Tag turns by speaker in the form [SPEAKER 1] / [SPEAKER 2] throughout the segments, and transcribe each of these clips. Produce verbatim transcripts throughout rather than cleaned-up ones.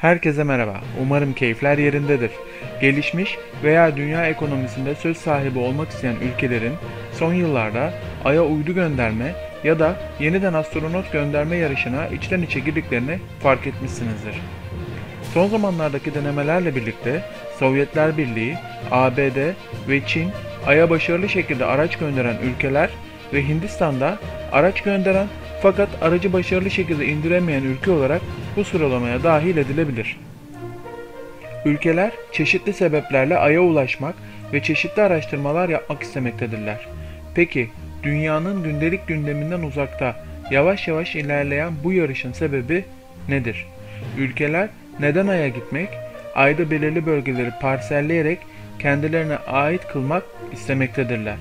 [SPEAKER 1] Herkese merhaba. Umarım keyifler yerindedir. Gelişmiş veya dünya ekonomisinde söz sahibi olmak isteyen ülkelerin son yıllarda Ay'a uydu gönderme ya da yeniden astronot gönderme yarışına içten içe girdiklerini fark etmişsinizdir. Son zamanlardaki denemelerle birlikte Sovyetler Birliği, A B D ve Çin Ay'a başarılı şekilde araç gönderen ülkeler ve Hindistan'da araç gönderen fakat aracı başarılı şekilde indiremeyen ülke olarak bu sıralamaya dahil edilebilir. Ülkeler çeşitli sebeplerle Ay'a ulaşmak ve çeşitli araştırmalar yapmak istemektedirler. Peki, dünyanın gündelik gündeminden uzakta, yavaş yavaş ilerleyen bu yarışın sebebi nedir? Ülkeler neden Ay'a gitmek, Ay'da belirli bölgeleri parselleyerek kendilerine ait kılmak istemektedirler?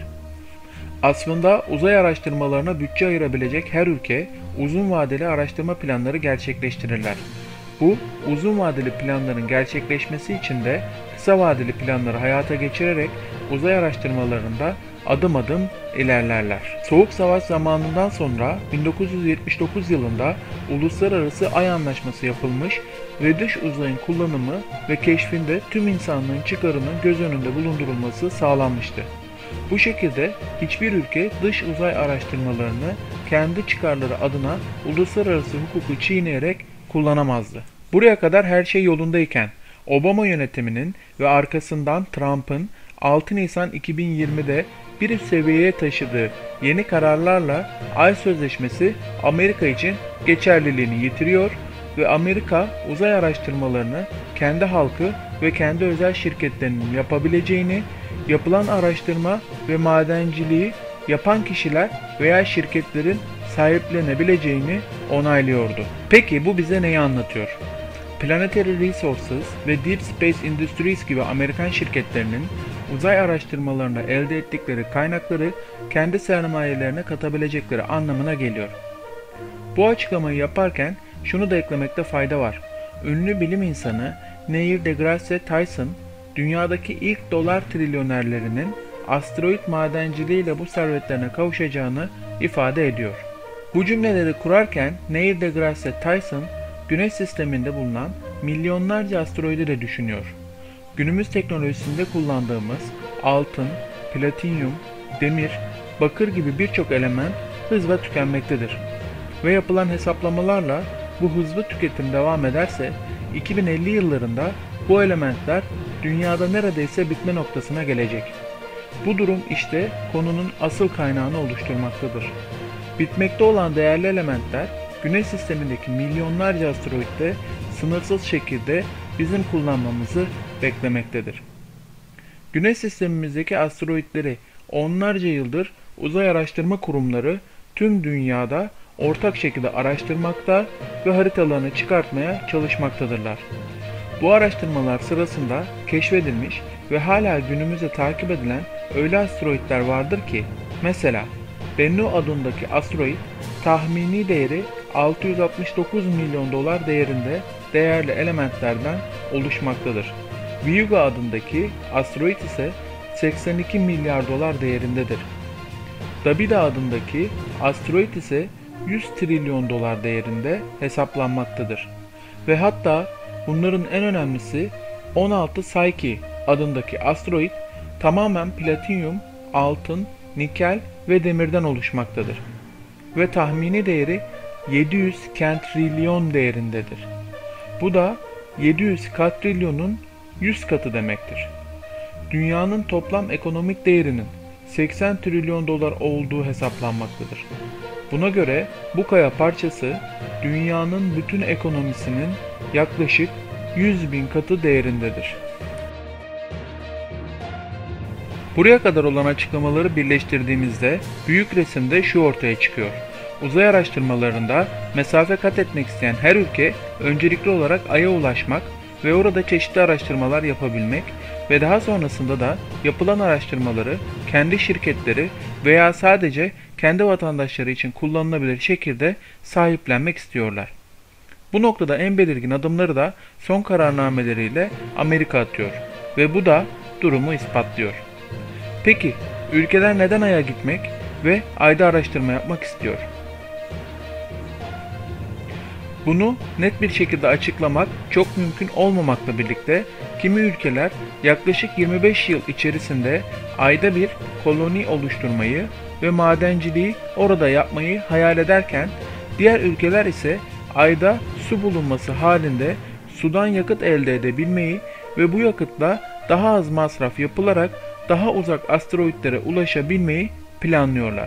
[SPEAKER 1] Aslında uzay araştırmalarına bütçe ayırabilecek her ülke uzun vadeli araştırma planları gerçekleştirirler. Bu uzun vadeli planların gerçekleşmesi için de kısa vadeli planları hayata geçirerek uzay araştırmalarında adım adım ilerlerler. Soğuk Savaş zamanından sonra bin dokuz yüz yetmiş dokuz yılında Uluslararası Ay Anlaşması yapılmış ve dış uzayın kullanımı ve keşfinde tüm insanlığın çıkarının göz önünde bulundurulması sağlanmıştı. Bu şekilde hiçbir ülke dış uzay araştırmalarını kendi çıkarları adına uluslararası hukuku çiğneyerek kullanamazdı. Buraya kadar her şey yolundayken Obama yönetiminin ve arkasından Trump'ın altı Nisan iki bin yirmide bir üst seviyeye taşıdığı yeni kararlarla Ay Sözleşmesi Amerika için geçerliliğini yitiriyor ve Amerika uzay araştırmalarını kendi halkı ve kendi özel şirketlerinin yapabileceğini, yapılan araştırma ve madenciliği yapan kişiler veya şirketlerin sahiplenebileceğini onaylıyordu. Peki bu bize neyi anlatıyor? Planetary Resources ve Deep Space Industries gibi Amerikan şirketlerinin uzay araştırmalarında elde ettikleri kaynakları kendi sermayelerine katabilecekleri anlamına geliyor. Bu açıklamayı yaparken şunu da eklemekte fayda var. Ünlü bilim insanı Neil deGrasse Tyson, dünyadaki ilk dolar trilyonerlerinin asteroid madenciliğiyle bu servetlerine kavuşacağını ifade ediyor. Bu cümleleri kurarken Neil deGrasse Tyson, Güneş sisteminde bulunan milyonlarca asteroidi de düşünüyor. Günümüz teknolojisinde kullandığımız altın, platinyum, demir, bakır gibi birçok element hızla tükenmektedir. Ve yapılan hesaplamalarla bu hızlı tüketim devam ederse iki bin elli yıllarında bu elementler dünyada neredeyse bitme noktasına gelecek. Bu durum işte konunun asıl kaynağını oluşturmaktadır. Bitmekte olan değerli elementler Güneş sistemindeki milyonlarca asteroitte sınırsız şekilde bizim kullanmamızı beklemektedir. Güneş sistemimizdeki asteroitleri onlarca yıldır uzay araştırma kurumları tüm dünyada ortak şekilde araştırmakta ve haritalarını çıkartmaya çalışmaktadırlar. Bu araştırmalar sırasında keşfedilmiş ve hala günümüzde takip edilen öyle asteroitler vardır ki, mesela Bennu adındaki asteroit tahmini değeri altı yüz altmış dokuz milyon dolar değerinde değerli elementlerden oluşmaktadır. Viuga adındaki asteroit ise seksen iki milyar dolar değerindedir. Dabida adındaki asteroit ise yüz trilyon dolar değerinde hesaplanmaktadır. Ve hatta bunların en önemlisi on altı Psyche adındaki asteroit tamamen platinyum, altın, nikel ve demirden oluşmaktadır. Ve tahmini değeri yedi yüz kentrilyon değerindedir. Bu da yedi yüz katrilyonun yüz katı demektir. Dünyanın toplam ekonomik değerinin seksen trilyon dolar olduğu hesaplanmaktadır. Buna göre bu kaya parçası dünyanın bütün ekonomisinin yaklaşık yüz bin katı değerindedir. Buraya kadar olan açıklamaları birleştirdiğimizde büyük resimde şu ortaya çıkıyor. Uzay araştırmalarında mesafe kat etmek isteyen her ülke öncelikli olarak Ay'a ulaşmak ve orada çeşitli araştırmalar yapabilmek ve daha sonrasında da yapılan araştırmaları kendi şirketleri veya sadece kendi vatandaşları için kullanılabilir şekilde sahiplenmek istiyorlar. Bu noktada en belirgin adımları da son kararnameleriyle Amerika atıyor ve bu da durumu ispatlıyor. Peki, ülkeler neden Ay'a gitmek ve Ay'da araştırma yapmak istiyor? Bunu net bir şekilde açıklamak çok mümkün olmamakla birlikte kimi ülkeler yaklaşık yirmi beş yıl içerisinde ayda bir koloni oluşturmayı ve madenciliği orada yapmayı hayal ederken diğer ülkeler ise ayda su bulunması halinde sudan yakıt elde edebilmeyi ve bu yakıtla daha az masraf yapılarak daha uzak asteroitlere ulaşabilmeyi planlıyorlar.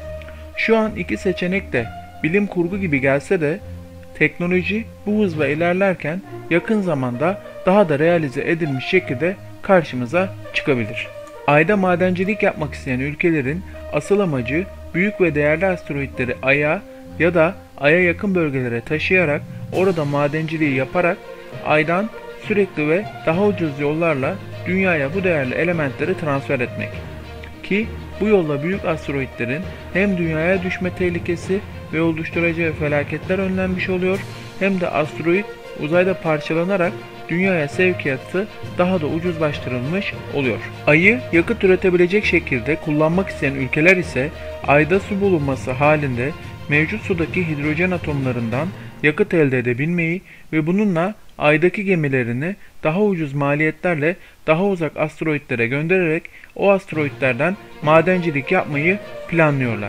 [SPEAKER 1] Şu an iki seçenek de bilim kurgu gibi gelse de teknoloji bu hızla ilerlerken yakın zamanda daha da realize edilmiş şekilde karşımıza çıkabilir. Ayda madencilik yapmak isteyen ülkelerin asıl amacı büyük ve değerli asteroitleri Ay'a ya da Ay'a yakın bölgelere taşıyarak orada madenciliği yaparak Ay'dan sürekli ve daha ucuz yollarla Dünya'ya bu değerli elementleri transfer etmek. Ki bu yolla büyük asteroitlerin hem Dünya'ya düşme tehlikesi ve oluşturacağı felaketler önlenmiş oluyor, hem de asteroid uzayda parçalanarak Dünya'ya sevkiyatı daha da ucuzlaştırılmış oluyor. Ay'ı yakıt üretebilecek şekilde kullanmak isteyen ülkeler ise Ay'da su bulunması halinde mevcut sudaki hidrojen atomlarından yakıt elde edebilmeyi ve bununla Ay'daki gemilerini daha ucuz maliyetlerle daha uzak asteroitlere göndererek o asteroitlerden madencilik yapmayı planlıyorlar.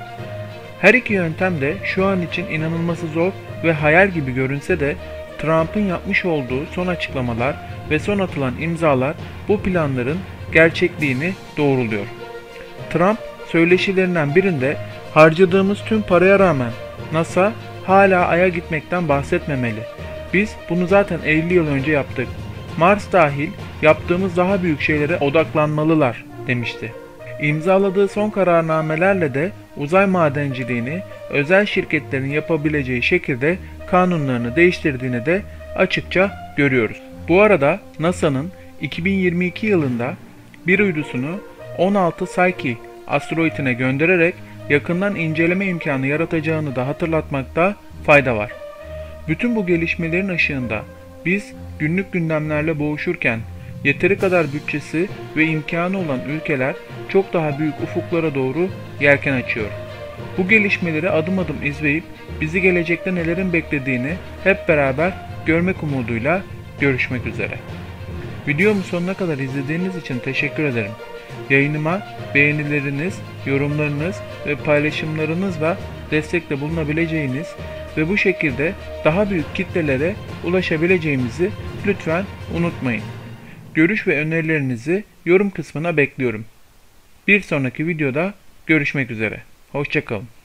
[SPEAKER 1] Her iki yöntem de şu an için inanılması zor ve hayal gibi görünse de Trump'ın yapmış olduğu son açıklamalar ve son atılan imzalar bu planların gerçekliğini doğruluyor. Trump söyleşilerinden birinde harcadığımız tüm paraya rağmen NASA hala Ay'a gitmekten bahsetmemeli. Biz bunu zaten elli yıl önce yaptık. Mars dahil yaptığımız daha büyük şeylere odaklanmalılar demişti. İmzaladığı son kararnamelerle de uzay madenciliğini özel şirketlerin yapabileceği şekilde kanunlarını değiştirdiğini de açıkça görüyoruz. Bu arada NASA'nın iki bin yirmi iki yılında bir uydusunu on altı Psyche asteroidine göndererek yakından inceleme imkanı yaratacağını da hatırlatmakta fayda var. Bütün bu gelişmelerin ışığında biz günlük gündemlerle boğuşurken yeteri kadar bütçesi ve imkanı olan ülkeler çok daha büyük ufuklara doğru yelken açıyor. Bu gelişmeleri adım adım izleyip bizi gelecekte nelerin beklediğini hep beraber görmek umuduyla görüşmek üzere. Videomu sonuna kadar izlediğiniz için teşekkür ederim. Yayınıma beğenileriniz, yorumlarınız ve paylaşımlarınızla destekte bulunabileceğiniz ve bu şekilde daha büyük kitlelere ulaşabileceğimizi lütfen unutmayın. Görüş ve önerilerinizi yorum kısmına bekliyorum. Bir sonraki videoda görüşmek üzere. Hoşça kalın.